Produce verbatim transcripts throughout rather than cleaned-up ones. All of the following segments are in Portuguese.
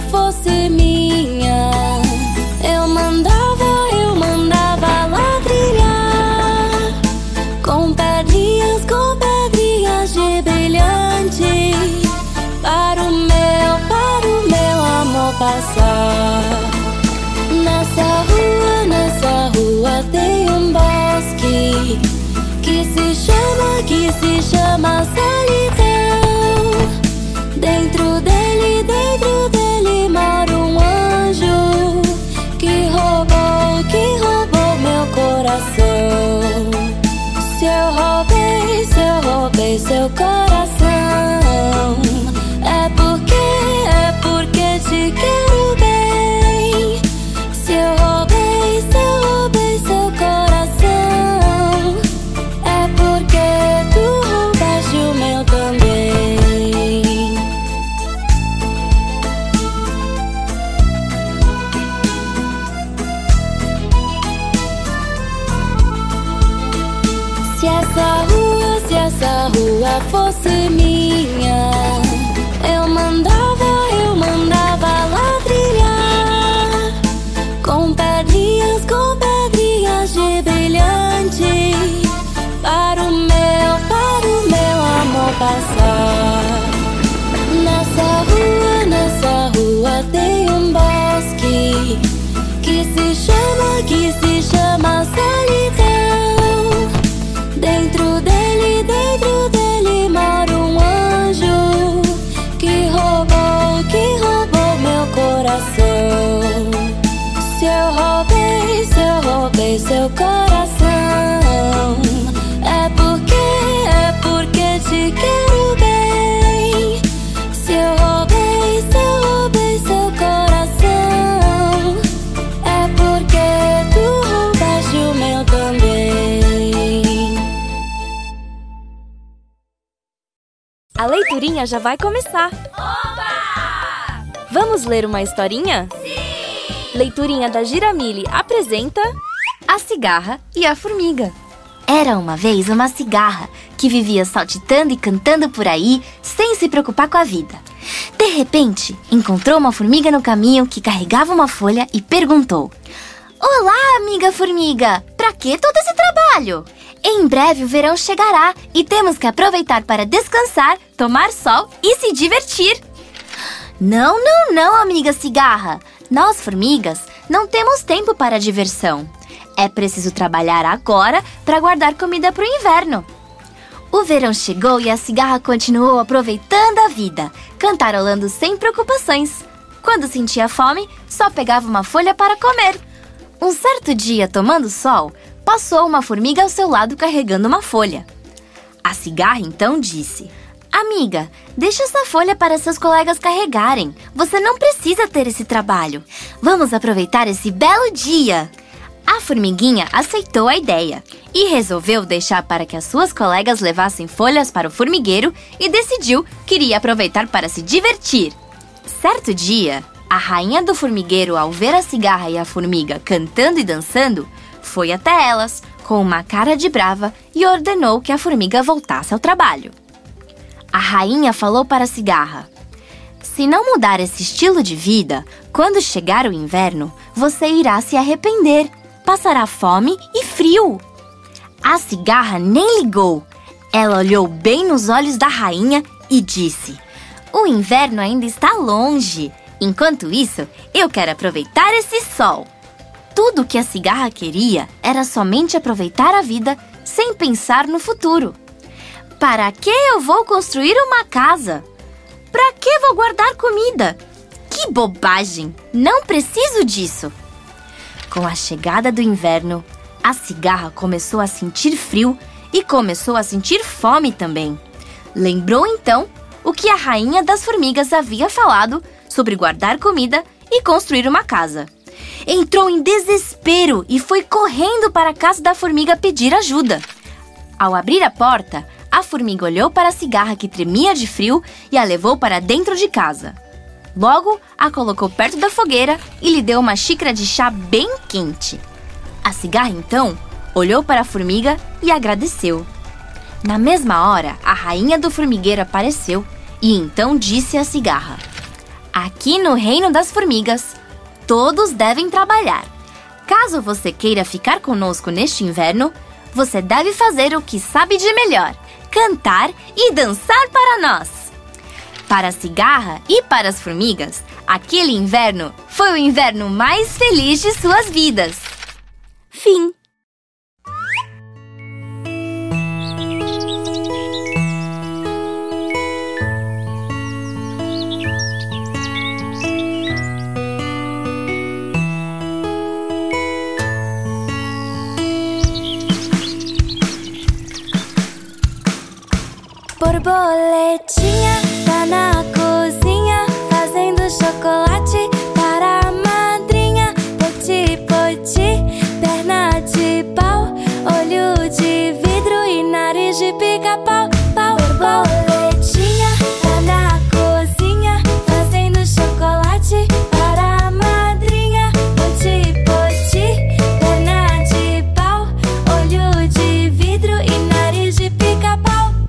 rua fosse minha, eu mandava, eu mandava ladrilhar com pedrinhas, com pedrinhas de brilhante, para o meu, para o meu amor passar. Nessa rua, nessa rua tem um bosque que se chama, que se chama solidão. Dentro dele, dentro dele mora um anjo que roubou, que roubou meu coração. Se eu roubei, se eu roubei seu coração, é porque, é porque te quero bem. Se eu roubei, se eu roubei seu coração, é porque tu roubaste o meu também. Se essa rua, se essa rua fosse minha, eu mandava, eu mandava ladrilhar com pedrinhas, com pedrinhas de brilhante, para o meu, para o meu amor passar. Nessa rua, nessa rua tem um bosque que se chama, que se chama solidão. Dentro dele, dentro dele mora um anjo que roubou, que roubou meu coração. Se eu roubei, se eu roubei seu coração, é porque, é porque te quero bem. Se eu roubei, se eu roubei seu coração, é porque tu roubaste o meu também. A leiturinha já vai começar. Oba! Vamos ler uma historinha? Sim! Leiturinha da Giramille apresenta A Cigarra e a Formiga. Era uma vez uma cigarra que vivia saltitando e cantando por aí sem se preocupar com a vida. De repente, encontrou uma formiga no caminho que carregava uma folha e perguntou: Olá, amiga formiga! Pra que todo esse trabalho? Em breve o verão chegará e temos que aproveitar para descansar, tomar sol e se divertir. Não, não, não, amiga cigarra! Nós, formigas, não temos tempo para diversão. É preciso trabalhar agora para guardar comida para o inverno. O verão chegou e a cigarra continuou aproveitando a vida, cantarolando sem preocupações. Quando sentia fome, só pegava uma folha para comer. Um certo dia, tomando sol, passou uma formiga ao seu lado carregando uma folha. A cigarra então disse: Amiga, deixa essa folha para seus colegas carregarem. Você não precisa ter esse trabalho. Vamos aproveitar esse belo dia. A formiguinha aceitou a ideia e resolveu deixar para que as suas colegas levassem folhas para o formigueiro e decidiu que iria aproveitar para se divertir. Certo dia, a rainha do formigueiro, ao ver a cigarra e a formiga cantando e dançando, foi até elas com uma cara de brava e ordenou que a formiga voltasse ao trabalho. A rainha falou para a cigarra: Se não mudar esse estilo de vida, quando chegar o inverno, você irá se arrepender. Passará fome e frio. A cigarra nem ligou. Ela olhou bem nos olhos da rainha e disse: O inverno ainda está longe. Enquanto isso, eu quero aproveitar esse sol. Tudo que a cigarra queria era somente aproveitar a vida sem pensar no futuro. Para que eu vou construir uma casa? Para que vou guardar comida? Que bobagem! Não preciso disso! Com a chegada do inverno, a cigarra começou a sentir frio e começou a sentir fome também. Lembrou então o que a rainha das formigas havia falado sobre guardar comida e construir uma casa. Entrou em desespero e foi correndo para a casa da formiga pedir ajuda. Ao abrir a porta, a formiga olhou para a cigarra que tremia de frio e a levou para dentro de casa. Logo, a colocou perto da fogueira e lhe deu uma xícara de chá bem quente. A cigarra, então, olhou para a formiga e agradeceu. Na mesma hora, a rainha do formigueiro apareceu e então disse à cigarra: Aqui no Reino das Formigas, todos devem trabalhar. Caso você queira ficar conosco neste inverno, você deve fazer o que sabe de melhor: cantar e dançar para nós. Para a cigarra e para as formigas, aquele inverno foi o inverno mais feliz de suas vidas. Fim. Borboletinha tá na cozinha fazendo chocolate para a madrinha. Poti, poti, perna de pau, olho de vidro e nariz de pica-pau. Pau, borboletinha tá na cozinha fazendo chocolate para a madrinha. Poti, poti, perna de pau, olho de vidro e nariz de pica-pau.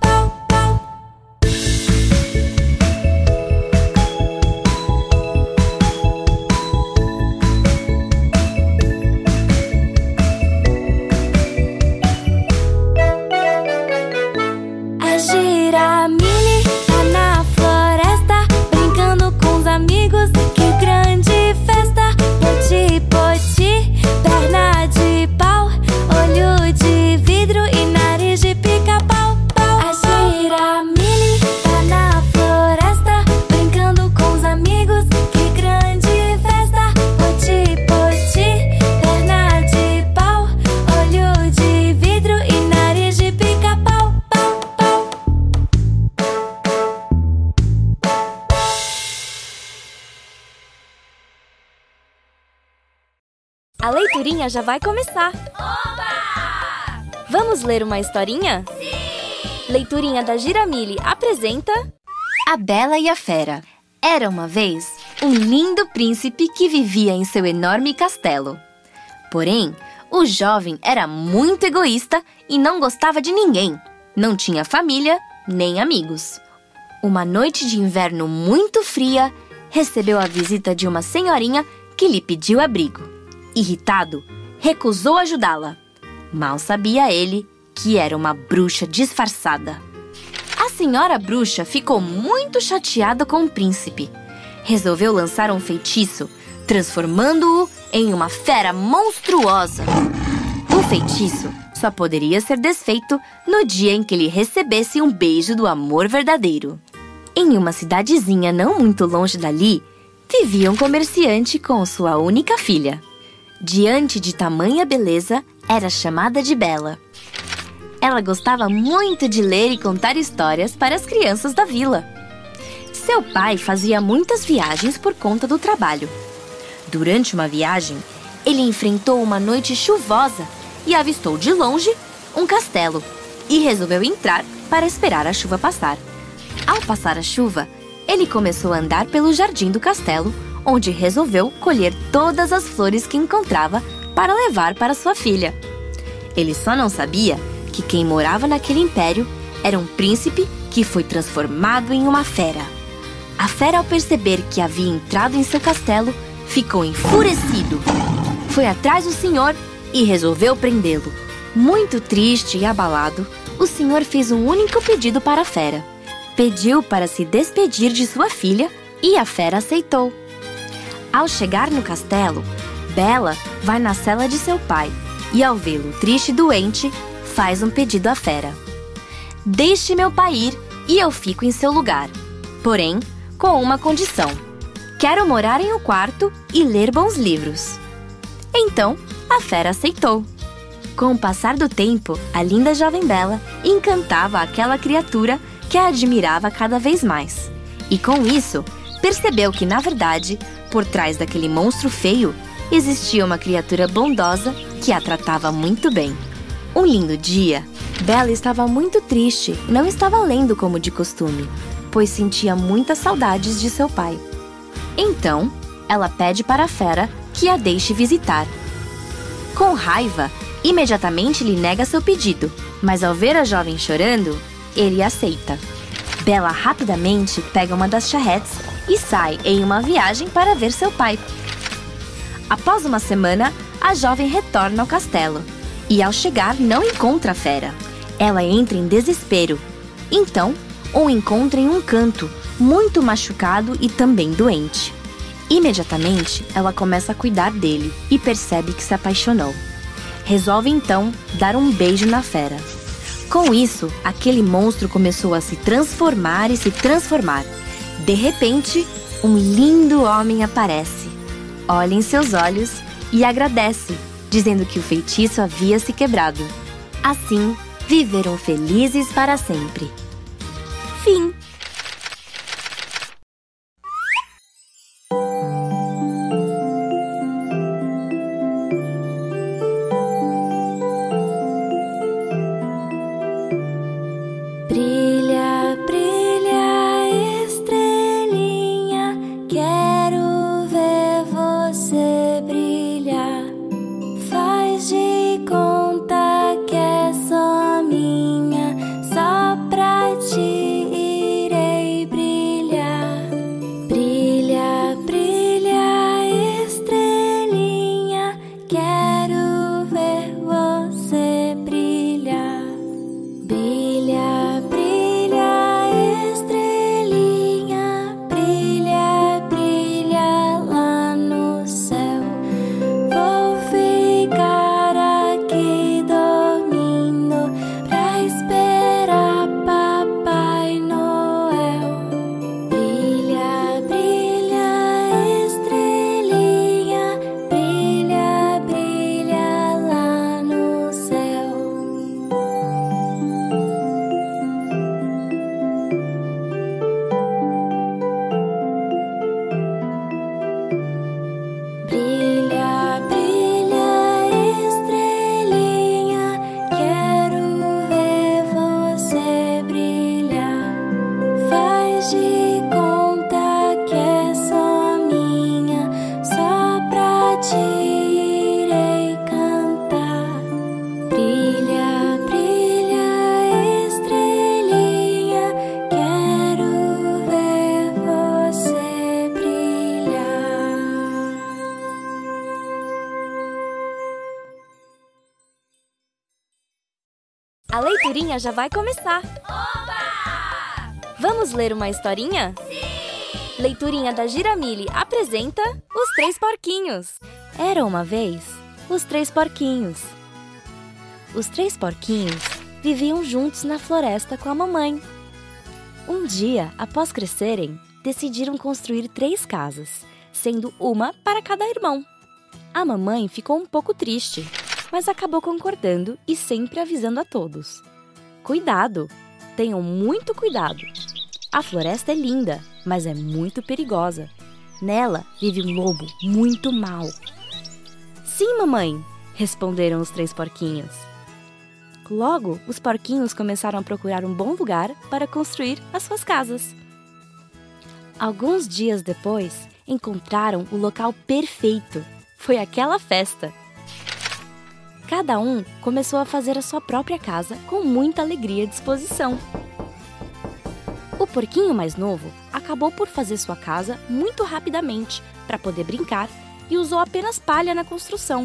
Giramille tá na floresta brincando com os amigos, que grande festa! Poti, poti, perna de pau, olho de vidro e nariz de pica-pau. A Giramille tá na floresta brincando com os amigos, que grande festa! Poti, poti, perna de pau, olho de vidro e nariz de pica-pau. A leiturinha já vai começar! Oba! Vamos ler uma historinha? Sim! Leiturinha da Giramille apresenta... A Bela e a Fera. Era uma vez um lindo príncipe que vivia em seu enorme castelo. Porém, o jovem era muito egoísta e não gostava de ninguém. Não tinha família nem amigos. Uma noite de inverno muito fria, recebeu a visita de uma senhorinha que lhe pediu abrigo. Irritado, recusou ajudá-la. Mal sabia ele que era uma bruxa disfarçada. A senhora bruxa ficou muito chateada com o príncipe. Resolveu lançar um feitiço, transformando-o em uma fera monstruosa. O feitiço só poderia ser desfeito no dia em que ele recebesse um beijo do amor verdadeiro. Em uma cidadezinha não muito longe dali, vivia um comerciante com sua única filha. Diante de tamanha beleza, era chamada de Bela. Ela gostava muito de ler e contar histórias para as crianças da vila. Seu pai fazia muitas viagens por conta do trabalho. Durante uma viagem, ele enfrentou uma noite chuvosa e avistou de longe um castelo e resolveu entrar para esperar a chuva passar. Ao passar a chuva, ele começou a andar pelo jardim do castelo, onde resolveu colher todas as flores que encontrava para levar para sua filha. Ele só não sabia que quem morava naquele império era um príncipe que foi transformado em uma fera. A fera, ao perceber que havia entrado em seu castelo, ficou enfurecido. Foi atrás do senhor e resolveu prendê-lo. Muito triste e abalado, o senhor fez um único pedido para a fera. Pediu para se despedir de sua filha e a fera aceitou. Ao chegar no castelo, Bela vai na cela de seu pai e, ao vê-lo triste e doente, faz um pedido à fera. Deixe meu pai ir e eu fico em seu lugar. Porém, com uma condição. Quero morar em um quarto e ler bons livros. Então, a fera aceitou. Com o passar do tempo, a linda jovem Bela encantava aquela criatura que a admirava cada vez mais. E com isso, percebeu que, na verdade, por trás daquele monstro feio, existia uma criatura bondosa que a tratava muito bem. Um lindo dia, Bela estava muito triste e não estava lendo como de costume, pois sentia muitas saudades de seu pai. Então, ela pede para a fera que a deixe visitar. Com raiva, imediatamente lhe nega seu pedido, mas ao ver a jovem chorando, ele aceita. Bela rapidamente pega uma das charretes e sai em uma viagem para ver seu pai. Após uma semana, a jovem retorna ao castelo e, ao chegar, não encontra a fera. Ela entra em desespero. Então, o encontra em um canto, muito machucado e também doente. Imediatamente, ela começa a cuidar dele e percebe que se apaixonou. Resolve então dar um beijo na fera. Com isso, aquele monstro começou a se transformar e se transformar. De repente, um lindo homem aparece, olha em seus olhos e agradece, dizendo que o feitiço havia se quebrado. Assim, viveram felizes para sempre. Fim. Brilha, brilha, estrelinha, quero ver você brilhar. Faz de conta que é só minha, só pra ti irei brilhar. Brilha, brilha, estrelinha, quero ver você brilhar. Brilha, brilha, estrelinha, brilha, brilha lá no céu. Vou ficar aqui dormindo pra esperar Papai Noel. Brilha, brilha, estrelinha, brilha, brilha lá no céu. Brilha, brilha, estrelinha, quero ver você brilhar. Faz de conta que é só minha, só pra ti irei cantar. Brilha, brilha, estrelinha, quero ver você brilhar. A leiturinha já vai começar. Oba! Vamos ler uma historinha? Sim! Leiturinha da Giramille apresenta Os Três Porquinhos. Era uma vez os três porquinhos. Os três porquinhos viviam juntos na floresta com a mamãe. Um dia, após crescerem, decidiram construir três casas, sendo uma para cada irmão. A mamãe ficou um pouco triste, mas acabou concordando e sempre avisando a todos: cuidado, tenham muito cuidado. A floresta é linda, mas é muito perigosa. Nela vive um lobo muito mau. Sim, mamãe, responderam os três porquinhos. Logo, os porquinhos começaram a procurar um bom lugar para construir as suas casas. Alguns dias depois, encontraram o local perfeito. Foi aquela festa. Cada um começou a fazer a sua própria casa com muita alegria e disposição. O porquinho mais novo acabou por fazer sua casa muito rapidamente para poder brincar e usou apenas palha na construção.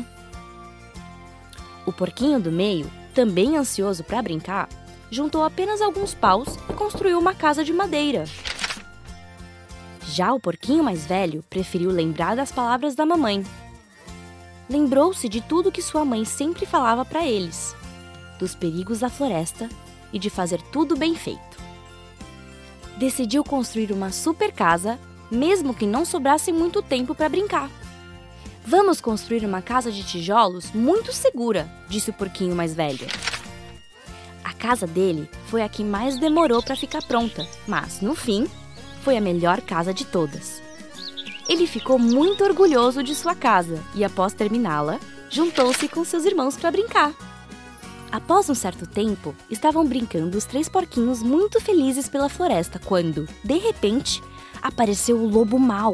O porquinho do meio, também ansioso para brincar, juntou apenas alguns paus e construiu uma casa de madeira. Já o porquinho mais velho preferiu lembrar das palavras da mamãe. Lembrou-se de tudo que sua mãe sempre falava para eles, dos perigos da floresta e de fazer tudo bem feito. Decidiu construir uma super casa, mesmo que não sobrasse muito tempo para brincar. Vamos construir uma casa de tijolos muito segura, disse o porquinho mais velho. A casa dele foi a que mais demorou para ficar pronta, mas, no fim, foi a melhor casa de todas. Ele ficou muito orgulhoso de sua casa e, após terminá-la, juntou-se com seus irmãos para brincar. Após um certo tempo, estavam brincando os três porquinhos muito felizes pela floresta quando, de repente, apareceu o lobo mau.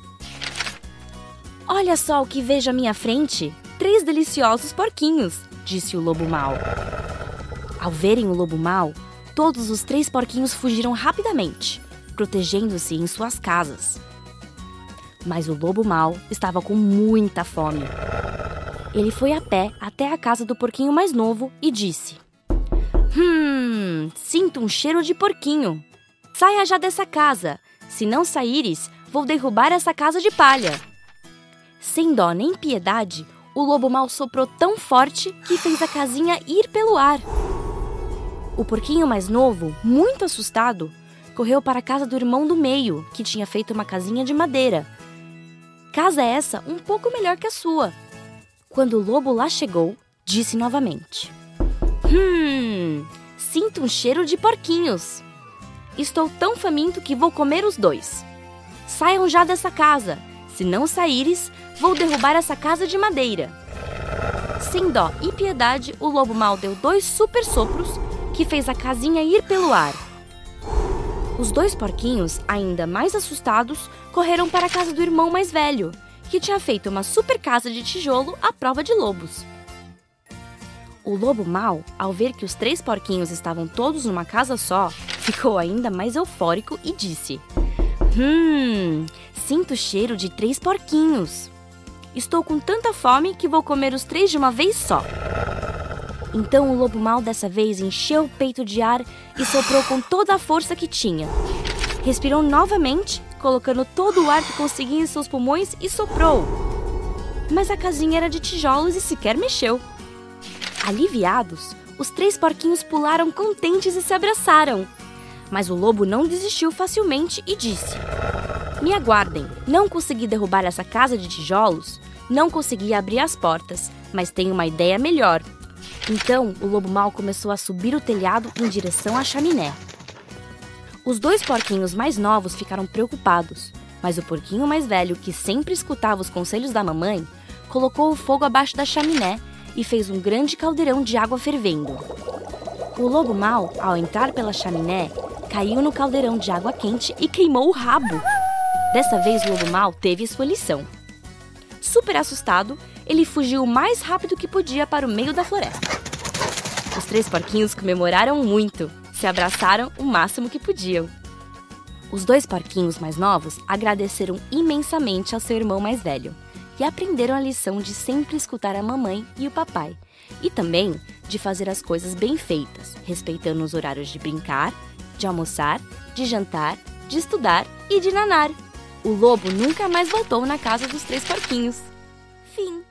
Olha só o que vejo à minha frente! Três deliciosos porquinhos, disse o lobo mau. Ao verem o lobo mau, todos os três porquinhos fugiram rapidamente. protegendo-se em suas casas. Mas o lobo mau estava com muita fome. Ele foi a pé até a casa do porquinho mais novo e disse: Hum, sinto um cheiro de porquinho. Saia já dessa casa. Se não saíres, vou derrubar essa casa de palha. Sem dó nem piedade, o lobo mau soprou tão forte que fez a casinha ir pelo ar. O porquinho mais novo, muito assustado, correu para a casa do irmão do meio, que tinha feito uma casinha de madeira. Casa essa um pouco melhor que a sua. Quando o lobo lá chegou, disse novamente: Hum, sinto um cheiro de porquinhos. Estou tão faminto que vou comer os dois. Saiam já dessa casa. Se não saíres, vou derrubar essa casa de madeira. Sem dó e piedade, o lobo mau deu dois super sopros que fez a casinha ir pelo ar. Os dois porquinhos, ainda mais assustados, correram para a casa do irmão mais velho, que tinha feito uma super casa de tijolo à prova de lobos. O lobo mau, ao ver que os três porquinhos estavam todos numa casa só, ficou ainda mais eufórico e disse: Hum, sinto o cheiro de três porquinhos. Estou com tanta fome que vou comer os três de uma vez só. Então o lobo mau dessa vez encheu o peito de ar e soprou com toda a força que tinha. Respirou novamente, colocando todo o ar que conseguia em seus pulmões e soprou. Mas a casinha era de tijolos e sequer mexeu. Aliviados, os três porquinhos pularam contentes e se abraçaram. Mas o lobo não desistiu facilmente e disse: Me aguardem, não consegui derrubar essa casa de tijolos, não consegui abrir as portas, mas tenho uma ideia melhor. Então, o lobo mau começou a subir o telhado em direção à chaminé. Os dois porquinhos mais novos ficaram preocupados, mas o porquinho mais velho, que sempre escutava os conselhos da mamãe, colocou o fogo abaixo da chaminé e fez um grande caldeirão de água fervendo. O lobo mau, ao entrar pela chaminé, caiu no caldeirão de água quente e queimou o rabo. Dessa vez, o lobo mau teve sua lição. Super assustado, ele fugiu o mais rápido que podia para o meio da floresta. Os três porquinhos comemoraram muito, se abraçaram o máximo que podiam. Os dois porquinhos mais novos agradeceram imensamente ao seu irmão mais velho e aprenderam a lição de sempre escutar a mamãe e o papai, e também de fazer as coisas bem feitas, respeitando os horários de brincar, de almoçar, de jantar, de estudar e de nanar. O lobo nunca mais voltou na casa dos três porquinhos. Fim.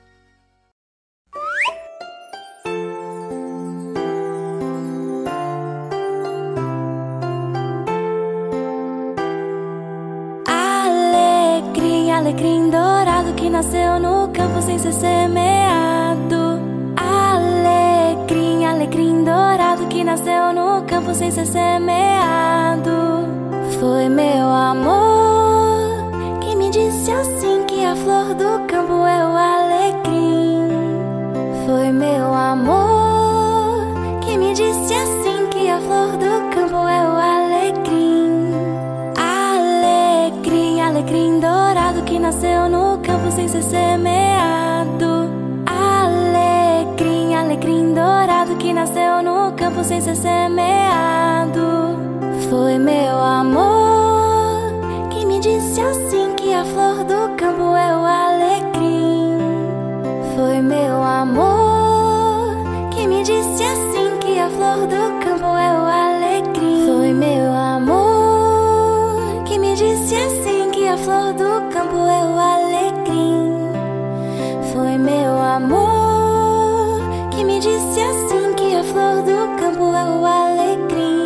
Alecrim, alecrim dourado que nasceu no campo sem ser semeado. Alecrim, alecrim dourado que nasceu no campo sem ser semeado. Foi meu amor que me disse assim que a flor do campo é o alecrim. Foi meu amor que me disse assim que a flor do campo é o alecrim. Alecrim, alecrim dourado que nasceu no campo sem ser semeado. Alecrim, alecrim dourado que nasceu no campo sem ser semeado. Foi meu amor que me disse assim que a flor do campo é o alecrim. Foi meu amor que me disse assim que a flor do campo é o alecrim. Foi meu amor que me disse assim que a flor do campo é o alecrim. Foi meu amor que me disse assim que a flor do campo é o alecrim.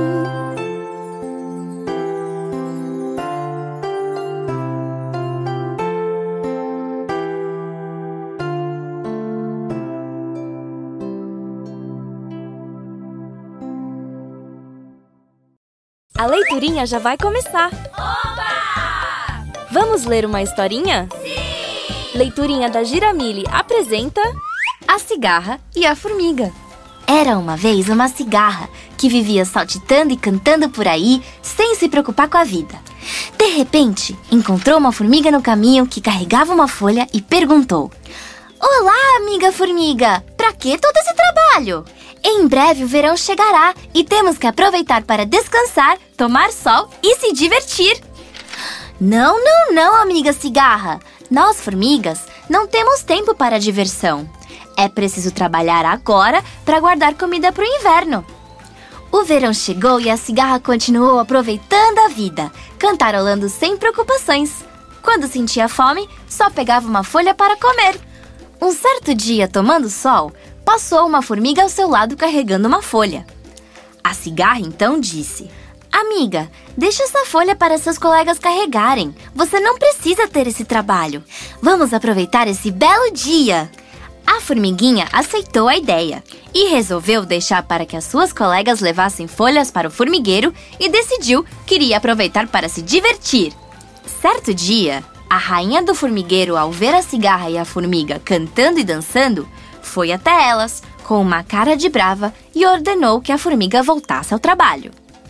A leiturinha já vai começar! Oba! Vamos ler uma historinha? Sim! Leiturinha da Giramille apresenta A Cigarra e a Formiga. Era uma vez uma cigarra que vivia saltitando e cantando por aí sem se preocupar com a vida. De repente, encontrou uma formiga no caminho que carregava uma folha e perguntou: Olá, amiga formiga! Pra que todo esse trabalho? Em breve o verão chegará e temos que aproveitar para descansar, tomar sol e se divertir. Não, não, não, amiga cigarra. Nós, formigas, não temos tempo para diversão. É preciso trabalhar agora para guardar comida para o inverno. O verão chegou e a cigarra continuou aproveitando a vida, cantarolando sem preocupações. Quando sentia fome, só pegava uma folha para comer. Um certo dia, tomando sol, passou uma formiga ao seu lado carregando uma folha. A cigarra então disse: Amiga, deixa essa folha para seus colegas carregarem. Você não precisa ter esse trabalho. Vamos aproveitar esse belo dia. A formiguinha aceitou a ideia e resolveu deixar para que as suas colegas levassem folhas para o formigueiro e decidiu que iria aproveitar para se divertir. Certo dia, a rainha do formigueiro, ao ver a cigarra e a formiga cantando e dançando, foi até elas com uma cara de brava e ordenou que a formiga voltasse ao trabalho.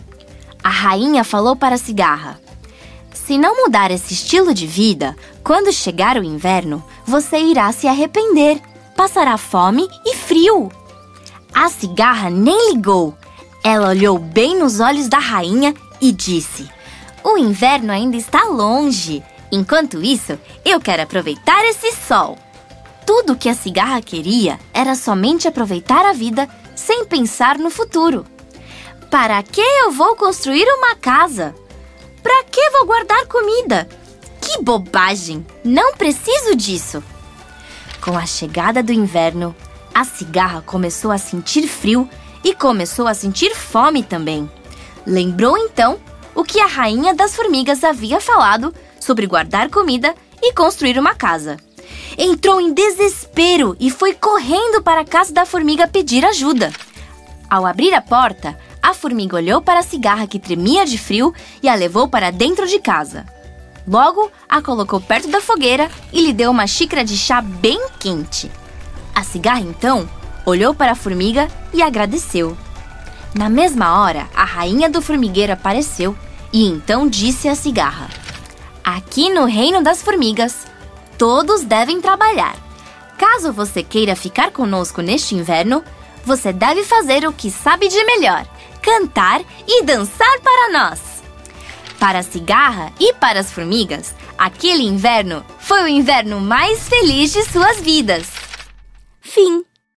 A rainha falou para a cigarra: Se não mudar esse estilo de vida, quando chegar o inverno, você irá se arrepender. Passará fome e frio. A cigarra nem ligou. Ela olhou bem nos olhos da rainha e disse: O inverno ainda está longe. Enquanto isso, eu quero aproveitar esse sol. Tudo o que a cigarra queria era somente aproveitar a vida sem pensar no futuro. Para que eu vou construir uma casa? Para que vou guardar comida? Que bobagem! Não preciso disso! Com a chegada do inverno, a cigarra começou a sentir frio e começou a sentir fome também. Lembrou então o que a rainha das formigas havia falado sobre guardar comida e construir uma casa. Entrou em desespero e foi correndo para a casa da formiga pedir ajuda. Ao abrir a porta, a formiga olhou para a cigarra que tremia de frio e a levou para dentro de casa. Logo, a colocou perto da fogueira e lhe deu uma xícara de chá bem quente. A cigarra, então, olhou para a formiga e agradeceu. Na mesma hora, a rainha do formigueiro apareceu e então disse à cigarra: Aqui no reino das formigas, todos devem trabalhar. Caso você queira ficar conosco neste inverno, você deve fazer o que sabe de melhor: cantar e dançar para nós. Para a cigarra e para as formigas, aquele inverno foi o inverno mais feliz de suas vidas. Fim.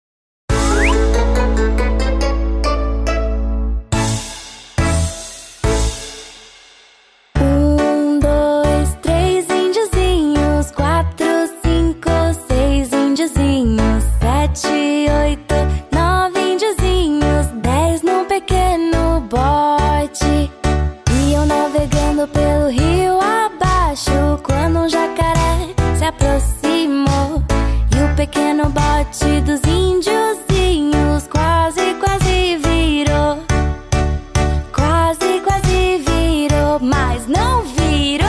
Um, dois, três índiozinhos, quatro, cinco, seis índiozinhos, sete, oito, nove índiozinhos, dez num pequeno bote. Iam navegando pelo rio abaixo quando um jacaré se aproximou. E o pequeno bote dos índiozinhos quase, quase virou. Quase, quase virou, mas não virou.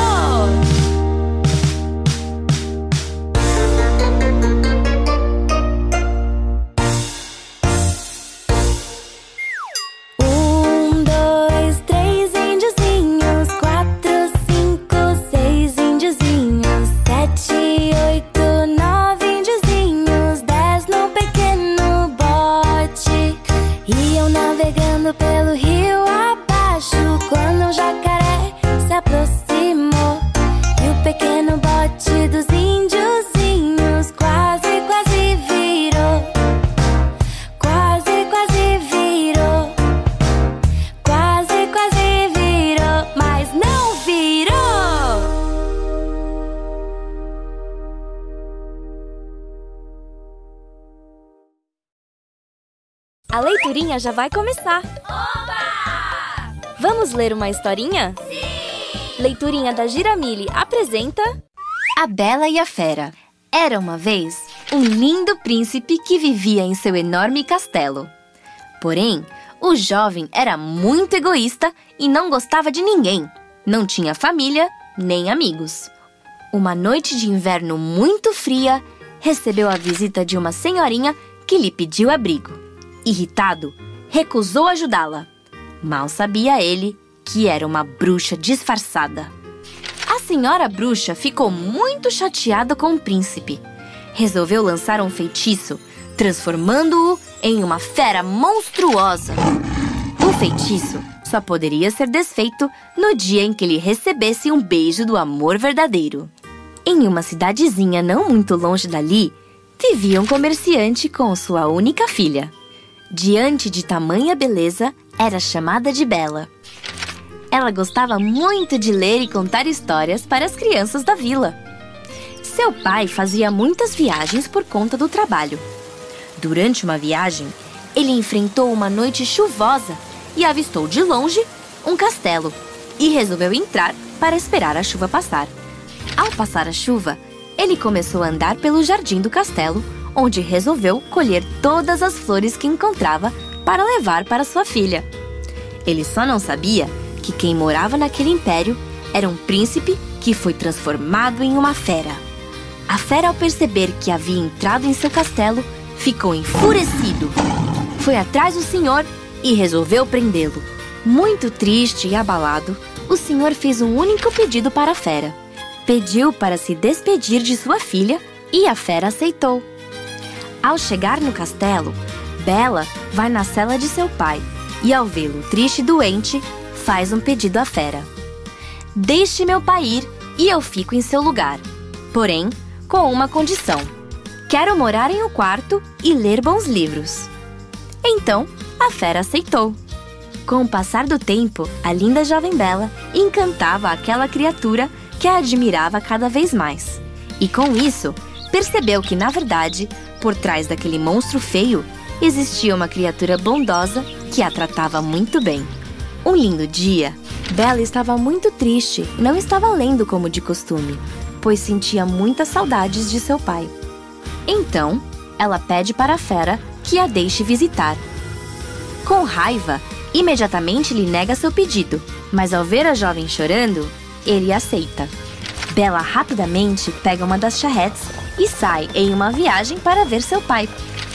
Um, dois, três índiozinhos, quatro, cinco, seis índiozinhos, sete, oito, nove índiozinhos, dez num pequeno bote. Iam navegando pelo rio abaixo quando um jacaré se aproximou. E o pequeno bote dos índiozinhos quase, quase virou. Quase, quase virou. Quase, quase virou, mas não virou. A leiturinha já vai começar. Oba! Vamos ler uma historinha? Sim! Leiturinha da Giramille apresenta A Bela e a Fera. Era uma vez um lindo príncipe que vivia em seu enorme castelo. Porém, o jovem era muito egoísta e não gostava de ninguém. Não tinha família nem amigos. Uma noite de inverno muito fria, recebeu a visita de uma senhorinha que lhe pediu abrigo. Irritado, recusou ajudá-la. Mal sabia ele que era uma bruxa disfarçada. A senhora bruxa ficou muito chateada com o príncipe. Resolveu lançar um feitiço, transformando-o em uma fera monstruosa. O feitiço só poderia ser desfeito no dia em que ele recebesse um beijo do amor verdadeiro. Em uma cidadezinha não muito longe dali, vivia um comerciante com sua única filha. Diante de tamanha beleza, era chamada de Bela. Ela gostava muito de ler e contar histórias para as crianças da vila. Seu pai fazia muitas viagens por conta do trabalho. Durante uma viagem, ele enfrentou uma noite chuvosa e avistou de longe um castelo e resolveu entrar para esperar a chuva passar. Ao passar a chuva, ele começou a andar pelo jardim do castelo, onde resolveu colher todas as flores que encontrava para levar para sua filha. Ele só não sabia que quem morava naquele império era um príncipe que foi transformado em uma fera. A fera, ao perceber que havia entrado em seu castelo, ficou enfurecido. Foi atrás do senhor e resolveu prendê-lo. Muito triste e abalado, o senhor fez um único pedido para a fera. Pediu para se despedir de sua filha e a fera aceitou. Ao chegar no castelo, Bela vai na cela de seu pai e, ao vê-lo triste e doente, faz um pedido à fera. Deixe meu pai ir e eu fico em seu lugar, porém, com uma condição. Quero morar em um quarto e ler bons livros. Então, a fera aceitou. Com o passar do tempo, a linda jovem Bela encantava aquela criatura que a admirava cada vez mais. E com isso, percebeu que, na verdade, por trás daquele monstro feio, existia uma criatura bondosa que a tratava muito bem. Um lindo dia, Bela estava muito triste e não estava lendo como de costume, pois sentia muitas saudades de seu pai. Então, ela pede para a fera que a deixe visitar. Com raiva, imediatamente lhe nega seu pedido, mas ao ver a jovem chorando, ele aceita. Bela rapidamente pega uma das charretes e sai em uma viagem para ver seu pai.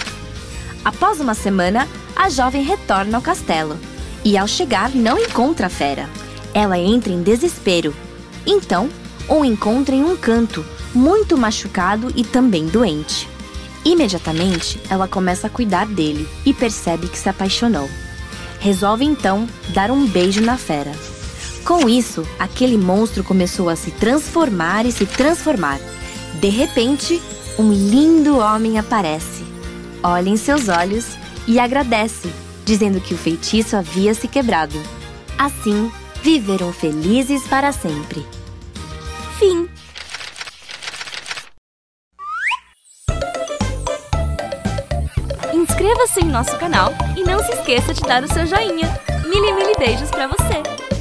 Após uma semana, a jovem retorna ao castelo e, ao chegar, não encontra a fera. Ela entra em desespero. Então, o encontra em um canto, muito machucado e também doente. Imediatamente, ela começa a cuidar dele e percebe que se apaixonou. Resolve então dar um beijo na fera. Com isso, aquele monstro começou a se transformar e se transformar. De repente, um lindo homem aparece. Olha em seus olhos e agradece, dizendo que o feitiço havia se quebrado. Assim, viveram felizes para sempre. Fim. Inscreva-se em nosso canal e não se esqueça de dar o seu joinha. Mil e mil beijos pra você!